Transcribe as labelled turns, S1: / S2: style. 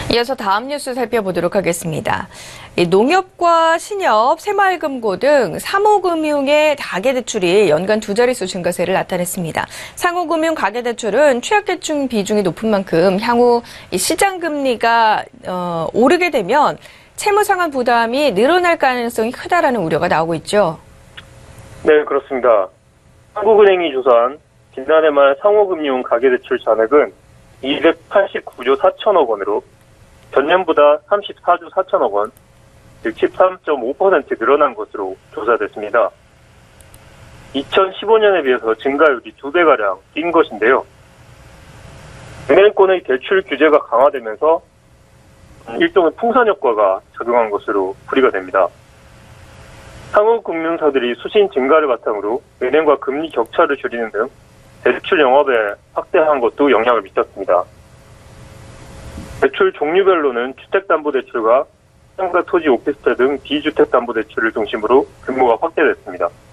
S1: 이어서 다음 뉴스 살펴보도록 하겠습니다. 농협과 신협, 새마을금고 등 사모금융의 가계대출이 연간 두 자릿수 증가세를 나타냈습니다. 상호금융 가계대출은 취약계층 비중이 높은 만큼 향후 시장금리가 오르게 되면 채무상환 부담이 늘어날 가능성이 크다라는 우려가 나오고 있죠.
S2: 네, 그렇습니다. 한국은행이 조사한 지난해 말 상호금융 가계대출 잔액은 289조 4천억 원으로 전년보다 34조 4천억 원, 즉 13.5% 늘어난 것으로 조사됐습니다. 2015년에 비해서 증가율이 2배가량 뛴 것인데요. 은행권의 대출 규제가 강화되면서 일종의 풍선 효과가 작용한 것으로 풀이가 됩니다. 상호금융사들이 수신 증가를 바탕으로 은행과 금리 격차를 줄이는 등 대출 영업에 확대한 것도 영향을 미쳤습니다. 대출 종류별로는 주택담보대출과 상가 토지 오피스텔 등 비주택담보대출을 중심으로 규모가 확대됐습니다.